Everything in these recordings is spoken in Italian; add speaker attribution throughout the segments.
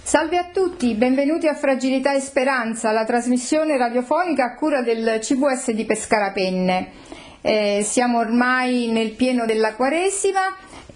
Speaker 1: Salve a tutti, benvenuti a Fragilità e Speranza, la trasmissione radiofonica a cura del CVS di Pescarapenne. Siamo ormai nel pieno della Quaresima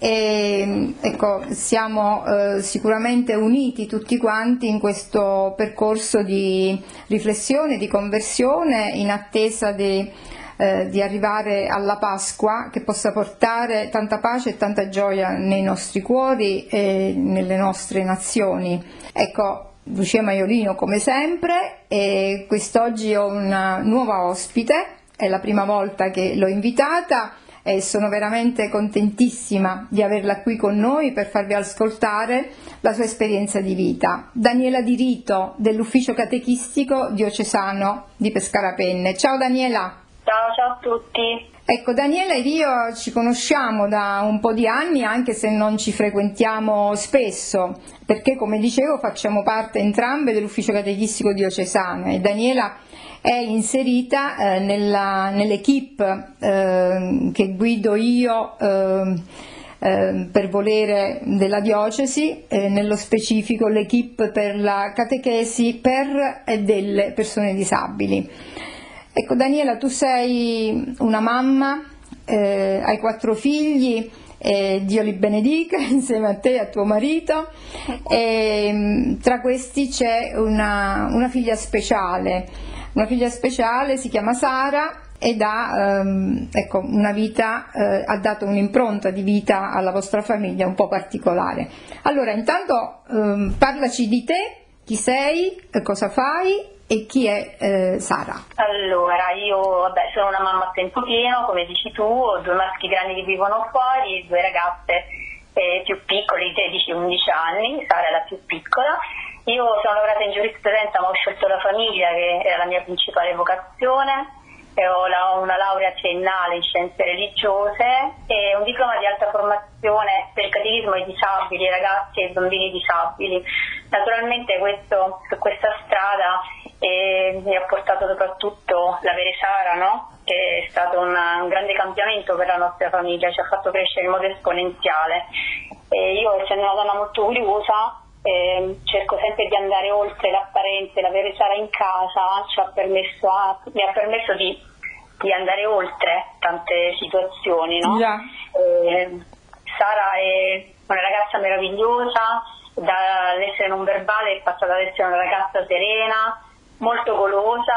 Speaker 1: e siamo sicuramente uniti tutti quanti in questo percorso di riflessione, di conversione, in attesa di arrivare alla Pasqua, che possa portare tanta pace e tanta gioia nei nostri cuori e nelle nostre nazioni. Ecco, Lucia Maiolino come sempre, e quest'oggi ho una nuova ospite, è la prima volta che l'ho invitata e sono veramente contentissima di averla qui con noi per farvi ascoltare la sua esperienza di vita. Daniela Di Rito, dell'Ufficio Catechistico Diocesano di Pescarapenne. Ciao Daniela!
Speaker 2: Ciao a tutti.
Speaker 1: Ecco, Daniela ed io ci conosciamo da un po' di anni, anche se non ci frequentiamo spesso, perché come dicevo facciamo parte entrambe dell'Ufficio Catechistico Diocesano e Daniela è inserita nell'equipe che guido io per volere della diocesi, nello specifico l'equipe per la catechesi per e delle persone disabili. Ecco Daniela, tu sei una mamma, hai 4 figli, Dio li benedica insieme a te e a tuo marito, e tra questi c'è una figlia speciale, si chiama Sara ed ha una vita, ha dato un'impronta di vita alla vostra famiglia un po' particolare. Allora intanto parlaci di te, chi sei, cosa fai e chi è Sara?
Speaker 2: Allora, io sono una mamma a tempo pieno, come dici tu, ho 2 maschi grandi che vivono fuori, 2 ragazze più piccole, di 13-11 anni, Sara è la più piccola. Io sono laureata in giurisprudenza, ma ho scelto la famiglia, che era la mia principale vocazione, e ho una laurea triennale in scienze religiose e un diploma di alta formazione per il catechismo ai disabili, ai ragazzi e ai bambini disabili. Naturalmente su questa strada mi ha portato soprattutto l'avere Sara, no? Che è stato un grande cambiamento per la nostra famiglia, ci ha fatto crescere in modo esponenziale. Io, essendo una donna molto curiosa, cerco sempre di andare oltre l'apparenza. L'avere Sara in casa mi ha permesso di andare oltre tante situazioni, no?
Speaker 1: Yeah.
Speaker 2: Sara è una ragazza meravigliosa, dall'essere non verbale è passata ad essere una ragazza serena, molto golosa,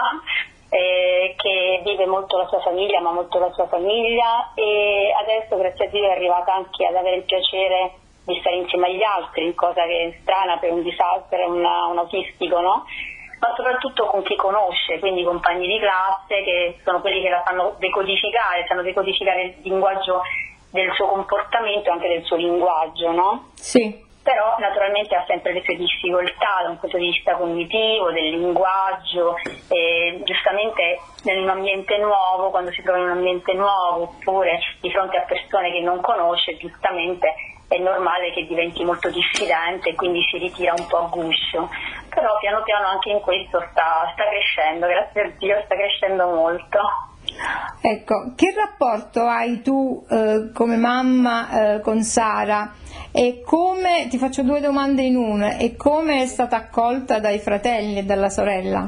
Speaker 2: che vive molto la sua famiglia, ma molto la sua famiglia, e adesso grazie a Dio è arrivata anche ad avere il piacere di stare insieme agli altri, cosa che è strana per un autistico, no? Ma soprattutto con chi conosce, quindi i compagni di classe, che sono quelli che la sanno decodificare il linguaggio del suo comportamento e anche del suo linguaggio, no?
Speaker 1: Sì.
Speaker 2: Però naturalmente ha sempre le sue difficoltà da un punto di vista cognitivo, del linguaggio, e giustamente in un ambiente nuovo, quando si trova in un ambiente nuovo oppure di fronte a persone che non conosce, giustamente è normale che diventi molto diffidente e quindi si ritira un po' a guscio. Però piano piano anche in questo sta crescendo, grazie a Dio sta crescendo molto.
Speaker 1: Ecco, che rapporto hai tu come mamma con Sara? E come, ti faccio 2 domande in una, e come è stata accolta dai fratelli e dalla sorella?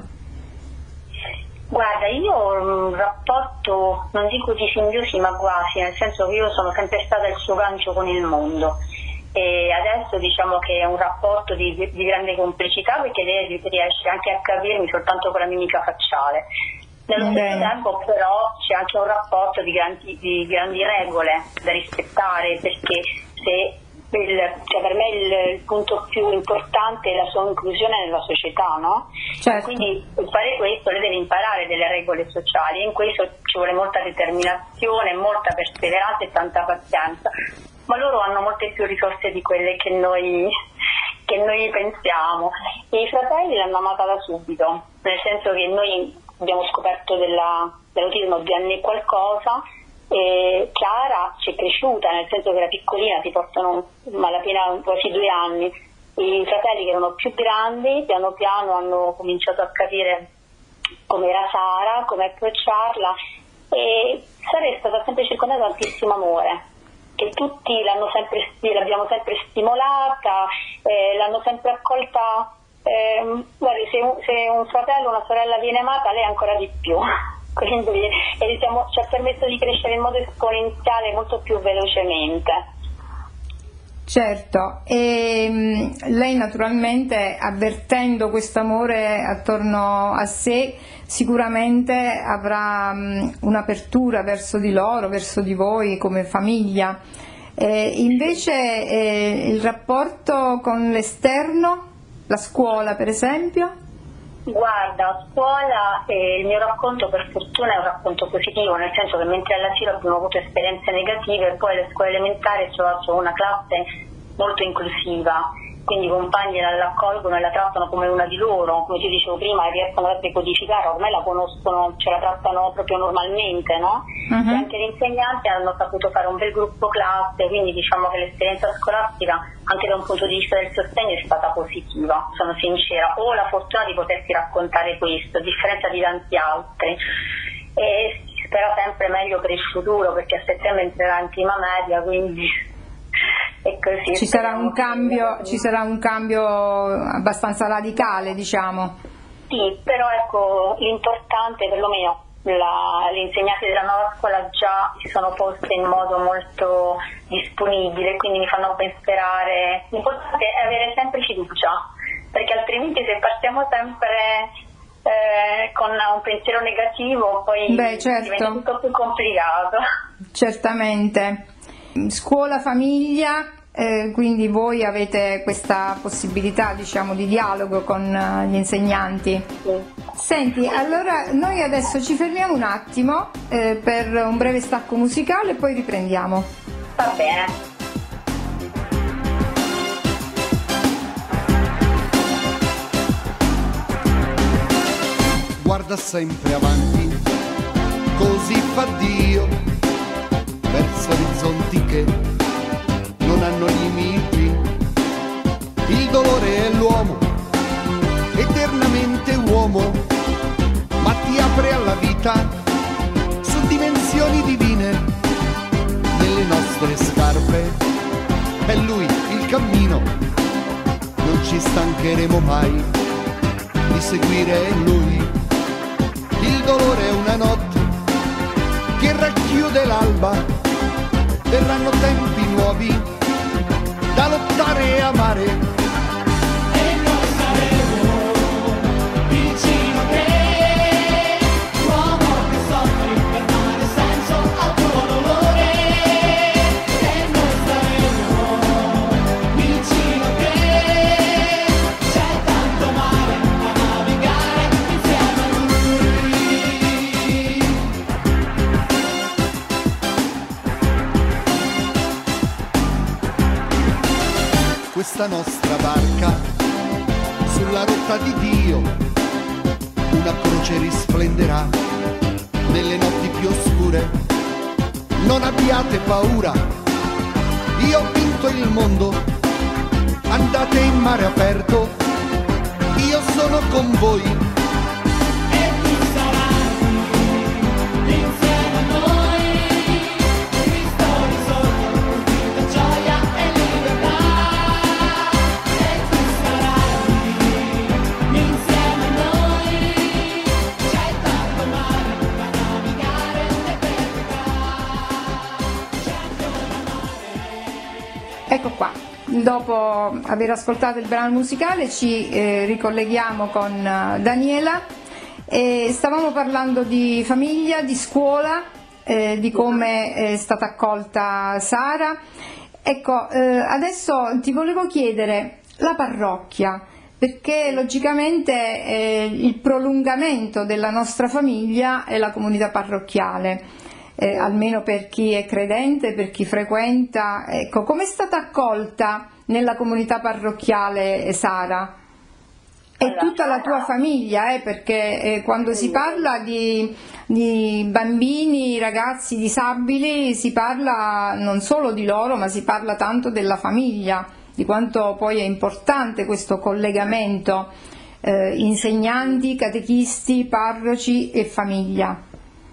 Speaker 2: Guarda, io ho un rapporto, non dico di simbiosi, ma quasi, nel senso che io sono sempre stata il suo gancio con il mondo, e adesso diciamo che è un rapporto di grande complicità, perché lei riesce anche a capirmi soltanto con la mimica facciale. Nello stesso tempo però c'è anche un rapporto di grandi regole da rispettare, perché per me il punto più importante è la sua inclusione nella società, no?
Speaker 1: Certo.
Speaker 2: Quindi per fare questo lei deve imparare delle regole sociali, e in questo ci vuole molta determinazione, molta perseveranza e tanta pazienza, ma loro hanno molte più risorse di quelle che noi pensiamo. E i fratelli l'hanno amata da subito, nel senso che noi abbiamo scoperto dell'autismo 2 anni e qualcosa, e Chiara ci è cresciuta, nel senso che era piccolina, si portano malapena quasi 2 anni. I fratelli, che erano più grandi, piano piano hanno cominciato a capire com'era Sara, come approcciarla, e Sara è stata sempre circondata da tantissimo amore, che tutti l'abbiamo sempre stimolata, l'hanno sempre accolta. Guardi, se un fratello o una sorella viene amata, lei ancora di più. Quindi ci ha permesso di crescere in modo esponenziale molto più velocemente.
Speaker 1: Certo, e lei naturalmente, avvertendo questo amore attorno a sé, sicuramente avrà un'apertura verso di loro, verso di voi come famiglia. Invece il rapporto con l'esterno, la scuola per esempio?
Speaker 2: Guarda, a scuola il mio racconto per fortuna è un racconto positivo, nel senso che mentre all'asilo abbiamo avuto esperienze negative, poi alle scuole elementari ho trovato una classe molto inclusiva, quindi i compagni la accolgono e la trattano come una di loro, come ti dicevo prima, riescono a decodificare, ormai la conoscono, ce la trattano proprio normalmente, no? E anche gli insegnanti hanno saputo fare un bel gruppo classe, quindi diciamo che l'esperienza scolastica anche da un punto di vista del sostegno è stata positiva, sono sincera. Ho la fortuna di poterti raccontare questo, a differenza di tanti altri, e si spera sempre meglio per il futuro, perché a settembre entrerà in prima media, quindi è così.
Speaker 1: Ci sarà un cambio abbastanza radicale, diciamo.
Speaker 2: Sì, però ecco, l'importante, perlomeno gli insegnanti della nuova scuola già si sono posti in modo molto disponibile, quindi mi fanno ben sperare. L'importante è avere sempre fiducia, perché altrimenti se partiamo sempre con un pensiero negativo poi diventa tutto più complicato.
Speaker 1: Certamente. Scuola, famiglia, quindi voi avete questa possibilità, diciamo, di dialogo con gli insegnanti.
Speaker 2: Sì.
Speaker 1: Senti, allora noi adesso ci fermiamo un attimo per un breve stacco musicale e poi riprendiamo.
Speaker 2: Va bene.
Speaker 3: Guarda sempre avanti, così fa Dio, verso orizzonti che non hanno limiti. Il dolore è l'uomo, eternamente uomo, ma ti apre alla vita su dimensioni divine. Nelle nostre scarpe è lui il cammino, non ci stancheremo mai di seguire lui. Il dolore è una notte che racchiude l'alba, verranno tempi nuovi da lottare e amare.
Speaker 4: E noi saremo vicino a te, uomo che soffri per dare senso al tuo dolore. E noi saremo vicino a te, c'è tanto mare da navigare insieme a lui.
Speaker 3: Questa nostra barca sulla rotta di Dio, una croce risplenderà nelle notti più oscure. Non abbiate paura, io ho vinto il mondo, andate in mare aperto, io sono con voi.
Speaker 4: E tu sarai insieme a noi, Cristo risorto, vita, gioia e libertà. E tu sarai insieme a noi, c'è tanto mare da navigare l'eternità. C'è ancora mare.
Speaker 1: Ecco qua. Dopo aver ascoltato il brano musicale ci ricolleghiamo con Daniela e stavamo parlando di famiglia, di scuola, di come è stata accolta Sara. Ecco, adesso ti volevo chiedere la parrocchia, perché logicamente il prolungamento della nostra famiglia è la comunità parrocchiale. Almeno per chi è credente, per chi frequenta. Ecco, com'è stata accolta nella comunità parrocchiale Sara? E tutta la tua famiglia, perché quando si parla di bambini, ragazzi disabili, si parla non solo di loro, ma si parla tanto della famiglia, di quanto poi è importante questo collegamento insegnanti, catechisti, parroci e famiglia.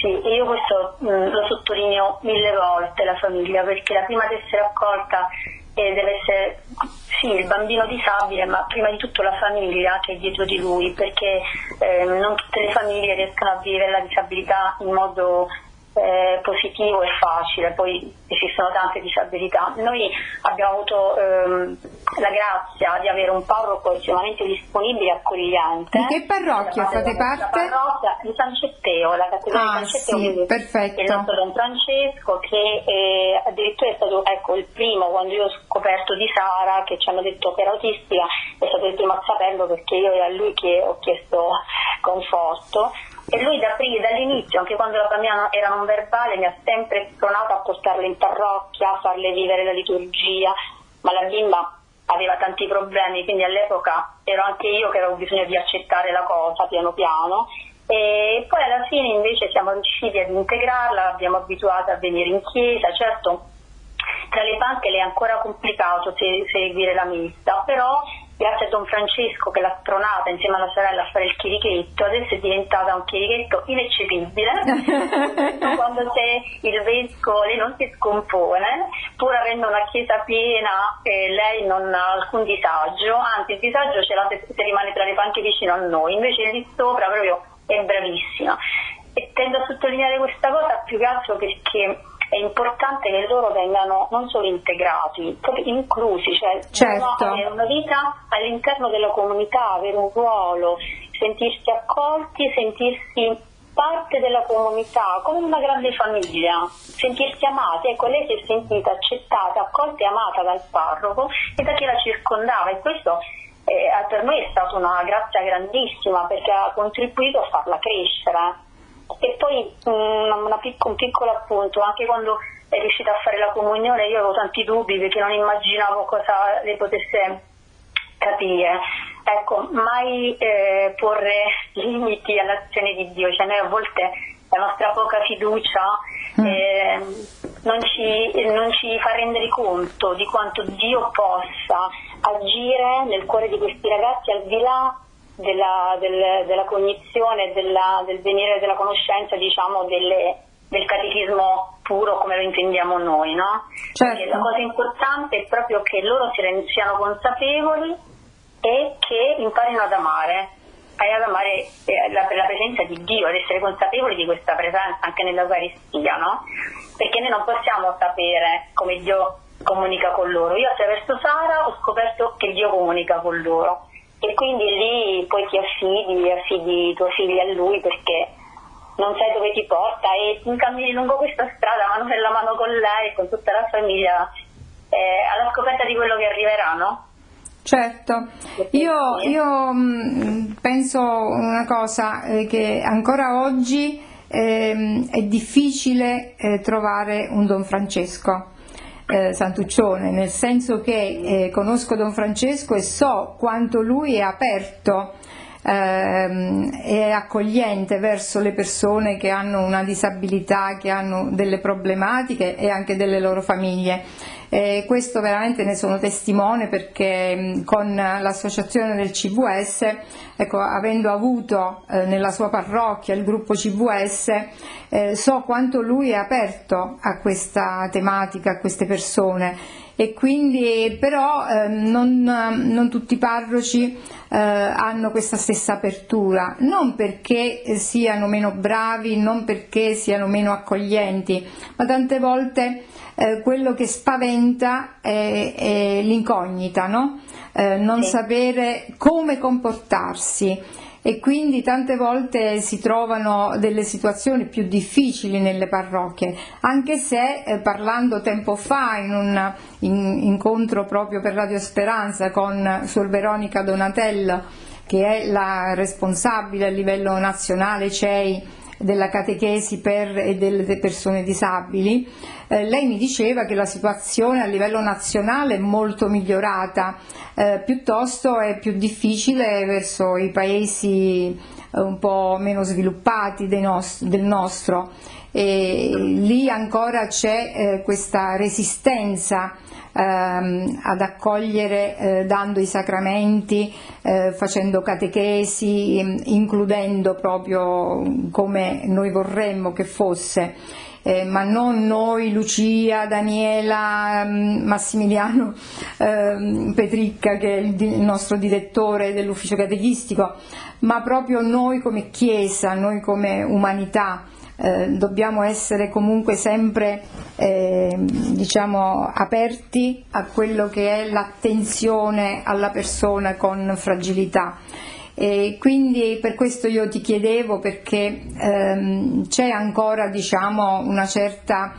Speaker 2: Sì, e io questo lo sottolineo 1000 volte, la famiglia, perché la prima ad essere accolta deve essere sì il bambino disabile, ma prima di tutto la famiglia che è dietro di lui, perché non tutte le famiglie riescono a vivere la disabilità in modo positivo e facile, poi esistono tante disabilità. Noi abbiamo avuto la grazia di avere un parroco estremamente disponibile e accogliente.
Speaker 1: Di che parrocchia fate parte?
Speaker 2: La parrocchia di San Cetteo, la cattedrale di San Cetteo,
Speaker 1: sì,
Speaker 2: quindi
Speaker 1: perfetto.
Speaker 2: il nostro Don Francesco, che addirittura è stato il primo, quando io ho scoperto di Sara, che ci hanno detto che era autistica, è stato il primo a saperlo, perché io era a lui che ho chiesto conforto. E lui dall'inizio, anche quando la bambina era non verbale, mi ha sempre spronata a portarla in parrocchia, a farle vivere la liturgia, ma la bimba aveva tanti problemi, quindi all'epoca ero anche io che avevo bisogno di accettare la cosa piano piano, e poi alla fine invece siamo riusciti ad integrarla, l'abbiamo abituata a venire in chiesa. Certo, tra le panche le è ancora complicato seguire la messa, però grazie a Don Francesco che l'ha spronata insieme alla sorella a fare il chierichetto, adesso è diventata un chierichetto ineccepibile. Quando c'è il vescovo lei non si scompone, pur avendo una chiesa piena, lei non ha alcun disagio, anzi il disagio ce l'ha se rimane tra le panche vicino a noi, invece lì sopra proprio è bravissima. E tendo a sottolineare questa cosa più che altro perché è importante che loro vengano non solo integrati, proprio inclusi, cioè
Speaker 1: certo,
Speaker 2: avere una vita all'interno della comunità, avere un ruolo, sentirsi accolti, sentirsi parte della comunità, come una grande famiglia, sentirsi amati. Ecco, lei si è sentita accettata, accolta e amata dal parroco e da chi la circondava, e questo per noi è stata una grazia grandissima, perché ha contribuito a farla crescere. E poi un piccolo appunto, anche quando è riuscita a fare la comunione io avevo tanti dubbi, perché non immaginavo cosa le potesse capire. Ecco, mai porre limiti all'azione di Dio, cioè noi a volte la nostra poca fiducia non ci fa rendere conto di quanto Dio possa agire nel cuore di questi ragazzi, al di là della cognizione, del venire della conoscenza, diciamo, del catechismo puro come lo intendiamo noi, no?
Speaker 1: Certo.
Speaker 2: Perché la cosa importante è proprio che loro siano consapevoli e che imparino ad amare la presenza di Dio, ad essere consapevoli di questa presenza anche nell'Eucaristia, no? Perché noi non possiamo sapere come Dio comunica con loro. Io attraverso Sara ho scoperto che Dio comunica con loro, e quindi lì poi ti affidi i tuoi figli a Lui, perché non sai dove ti porta e cammini lungo questa strada mano nella mano con lei, con tutta la famiglia, alla scoperta di quello che arriverà, no?
Speaker 1: Certo, io penso una cosa, che ancora oggi è difficile trovare un Don Francesco Santuccione, nel senso che conosco Don Francesco e so quanto lui è aperto e accogliente verso le persone che hanno una disabilità, che hanno delle problematiche e anche delle loro famiglie. Questo veramente ne sono testimone, perché con l'associazione del CVS, ecco, avendo avuto nella sua parrocchia il gruppo CVS, so quanto lui è aperto a questa tematica, a queste persone. E quindi però non tutti i parroci hanno questa stessa apertura, non perché siano meno bravi, non perché siano meno accoglienti, ma tante volte quello che spaventa è l'incognita, no? Non sapere come comportarsi. E quindi tante volte si trovano delle situazioni più difficili nelle parrocchie, anche se parlando tempo fa in un incontro proprio per Radio Speranza con Suor Veronica Donatello, che è la responsabile a livello nazionale CEI della catechesi per e delle persone disabili, lei mi diceva che la situazione a livello nazionale è molto migliorata, piuttosto è più difficile verso i paesi un po' meno sviluppati del nostro, e lì ancora c'è questa resistenza ad accogliere dando i sacramenti, facendo catechesi, includendo proprio come noi vorremmo che fosse. Ma non noi, Lucia, Daniela, Massimiliano Petricca, che è il nostro direttore dell'ufficio catechistico, ma proprio noi come Chiesa, noi come umanità. Dobbiamo essere comunque sempre diciamo aperti a quello che è l'attenzione alla persona con fragilità. E quindi per questo io ti chiedevo, perché c'è ancora diciamo una certa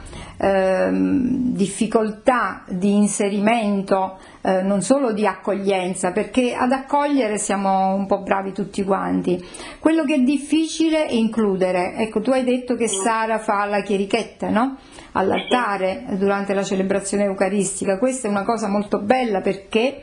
Speaker 1: difficoltà di inserimento, non solo di accoglienza, perché ad accogliere siamo un po' bravi tutti quanti. Quello che è difficile è includere. Ecco, tu hai detto che Sara fa la chierichetta, no? All'altare durante la celebrazione eucaristica. Questa è una cosa molto bella, perché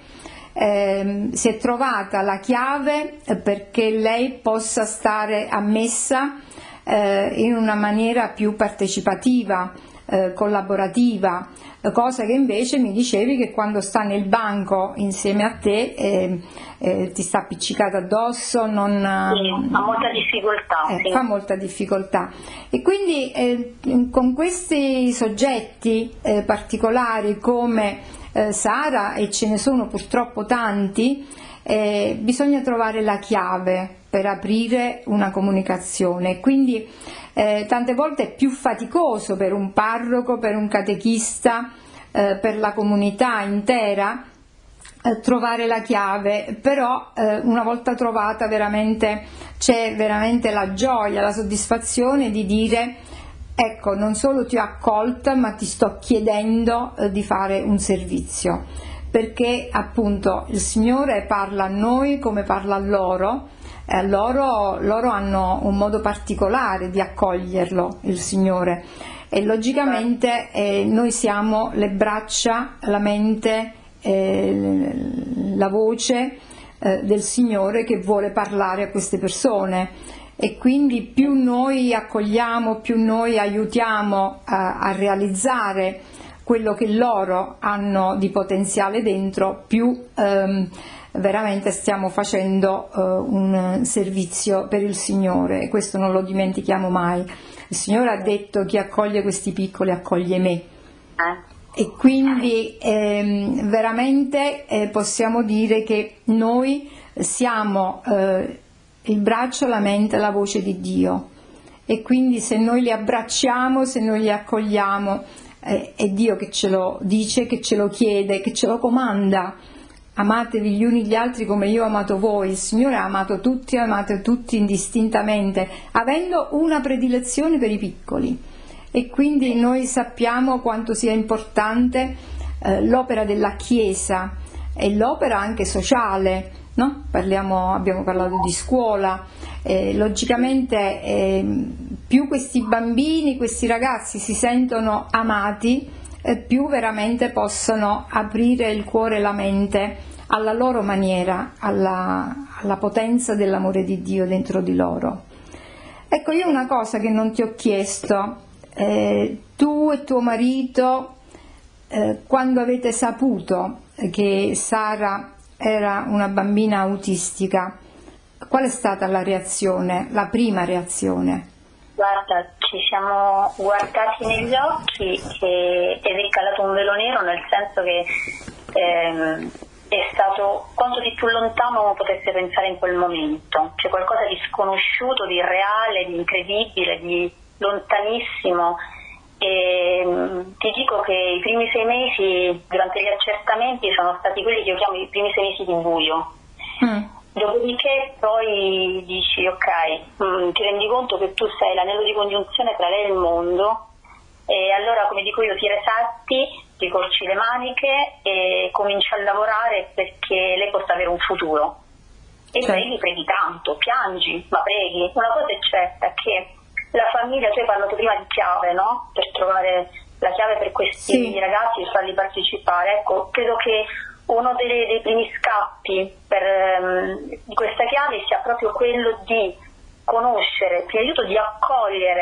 Speaker 1: si è trovata la chiave perché lei possa stare a messa in una maniera più partecipativa, collaborativa, cosa che invece mi dicevi che quando sta nel banco insieme a te ti sta appiccicata addosso, non,
Speaker 2: Sì, ha molta difficoltà. Sì.
Speaker 1: fa molta difficoltà. E quindi con questi soggetti particolari come Sara, e ce ne sono purtroppo tanti, bisogna trovare la chiave per aprire una comunicazione. Quindi tante volte è più faticoso per un parroco, per un catechista, per la comunità intera trovare la chiave, però una volta trovata veramente c'è veramente la gioia, la soddisfazione di dire: ecco, non solo ti ho accolta, ma ti sto chiedendo di fare un servizio, perché appunto il Signore parla a noi come parla a loro. Loro hanno un modo particolare di accoglierlo, il Signore, e logicamente noi siamo le braccia, la mente, la voce del Signore che vuole parlare a queste persone. E quindi più noi accogliamo, più noi aiutiamo a realizzare quello che loro hanno di potenziale dentro, più veramente stiamo facendo un servizio per il Signore, e questo non lo dimentichiamo mai. Il Signore ha detto: chi accoglie questi piccoli accoglie me. E quindi veramente possiamo dire che noi siamo il braccio, la mente, la voce di Dio, e quindi se noi li abbracciamo, se noi li accogliamo, è Dio che ce lo dice, che ce lo chiede, che ce lo comanda: amatevi gli uni gli altri come io ho amato voi. Il Signore ha amato tutti, amate tutti indistintamente, avendo una predilezione per i piccoli. E quindi noi sappiamo quanto sia importante l'opera della Chiesa e l'opera anche sociale, no? Abbiamo parlato di scuola, logicamente più questi bambini, questi ragazzi si sentono amati, più veramente possono aprire il cuore e la mente alla loro maniera, alla potenza dell'amore di Dio dentro di loro. Ecco, io una cosa che non ti ho chiesto: tu e tuo marito, quando avete saputo che Sara era una bambina autistica, qual è stata la reazione, la prima reazione?
Speaker 2: Guarda, ci siamo guardati negli occhi ed è calato un velo nero, nel senso che è stato quanto di più lontano uno potesse pensare in quel momento. C'è qualcosa di sconosciuto, di irreale, di incredibile, di lontanissimo. E ti dico che i primi 6 mesi durante gli accertamenti sono stati quelli che io chiamo i primi 6 mesi di buio. Dopodiché poi dici: ok, ti rendi conto che tu sei l'anello di congiunzione tra lei e il mondo, e allora, come dico io, ti resetti, ti corci le maniche e cominci a lavorare perché lei possa avere un futuro. E preghi tanto, piangi, ma preghi. Una cosa è certa, che la famiglia, tu hai parlato prima di chiave, no? Per trovare la chiave per questi ragazzi e farli partecipare. Ecco, credo che uno dei primi scappi di questa chiave sia proprio quello di conoscere, prima di tutto di accogliere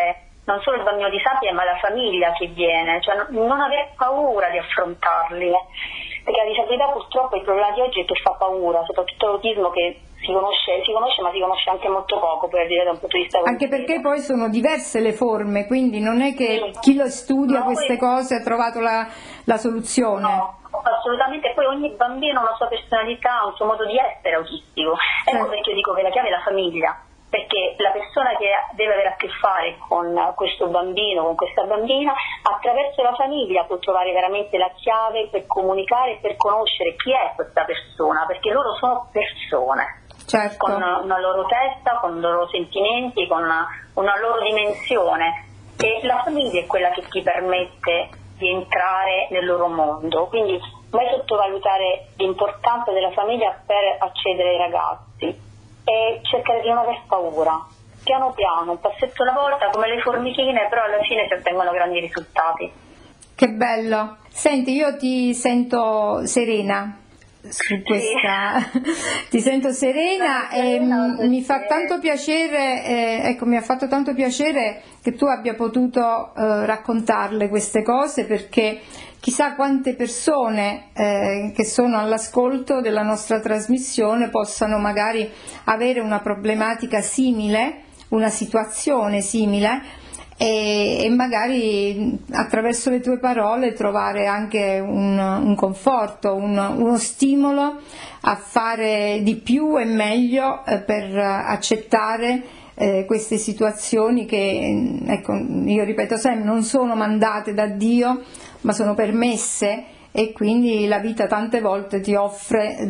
Speaker 2: non solo il bambino disabile ma la famiglia che viene, cioè non aver paura di affrontarli, perché la disabilità purtroppo il problema di oggi è che fa paura, soprattutto l'autismo che si conosce ma si conosce anche molto poco, per dire, da un punto di vista
Speaker 1: Anche
Speaker 2: cognitivo.
Speaker 1: perché poi sono diverse le forme, quindi non è che
Speaker 2: Sì.
Speaker 1: chi lo studia
Speaker 2: No,
Speaker 1: queste
Speaker 2: poi-
Speaker 1: cose ha trovato la soluzione.
Speaker 2: No, assolutamente, poi ogni bambino ha una sua personalità, un suo modo di essere autistico. Ecco
Speaker 1: Certo.
Speaker 2: perché io dico che la chiave è la famiglia, perché la persona che deve avere a che fare con questo bambino, con questa bambina, attraverso la famiglia può trovare veramente la chiave per comunicare e per conoscere chi è questa persona, perché loro sono persone.
Speaker 1: Certo.
Speaker 2: Con una loro testa, con i loro sentimenti, con una loro dimensione, e la famiglia è quella che ti permette di entrare nel loro mondo, quindi mai sottovalutare l'importanza della famiglia per accedere ai ragazzi e cercare di non aver paura, piano piano, un passetto alla volta, come le formichine, però alla fine si ottengono grandi risultati.
Speaker 1: Che bello. Senti, io ti sento serena su questa, ti sento serena e mi fa tanto piacere, ecco, mi ha fatto tanto piacere che tu abbia potuto raccontarle queste cose, perché chissà quante persone che sono all'ascolto della nostra trasmissione possano magari avere una problematica simile, una situazione simile, e magari attraverso le tue parole trovare anche un conforto, uno stimolo a fare di più e meglio per accettare queste situazioni che, ecco, io ripeto sempre, non sono mandate da Dio, ma sono permesse, e quindi la vita tante volte ti offre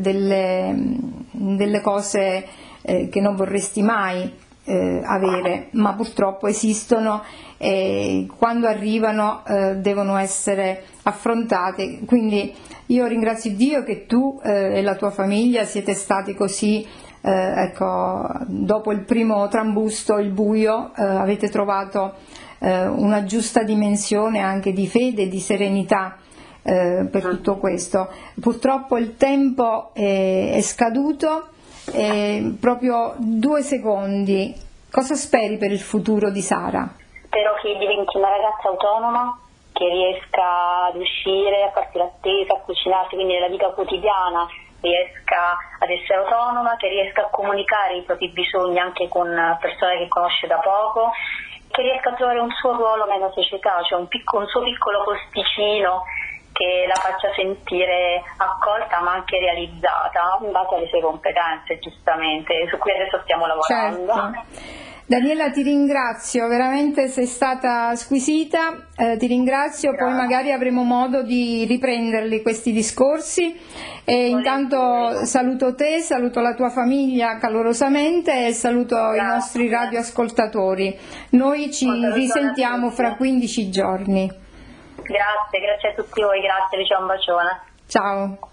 Speaker 1: delle cose che non vorresti mai avere, ma purtroppo esistono e quando arrivano devono essere affrontate. Quindi io ringrazio Dio che tu e la tua famiglia siete stati così, ecco, dopo il primo trambusto, il buio, avete trovato una giusta dimensione anche di fede e di serenità per tutto questo. Purtroppo il tempo è scaduto. Proprio 2 secondi, cosa speri per il futuro di Sara?
Speaker 2: Spero che diventi una ragazza autonoma, che riesca ad uscire, a farsi la spesa, a cucinarsi, quindi nella vita quotidiana riesca ad essere autonoma, che riesca a comunicare i propri bisogni anche con persone che conosce da poco, che riesca a trovare un suo ruolo nella società, cioè un suo piccolo posticino che la faccia sentire accolta ma anche realizzata in base alle sue competenze, giustamente, su cui adesso stiamo lavorando.
Speaker 1: Certo. Daniela, ti ringrazio, veramente sei stata squisita, ti ringrazio, poi magari avremo modo di riprenderli questi discorsi, e intanto saluto te, saluto la tua famiglia calorosamente e saluto i nostri radioascoltatori. Noi ci risentiamo fra 15 giorni.
Speaker 2: Grazie a tutti voi, grazie, vi un bacione.
Speaker 1: Ciao.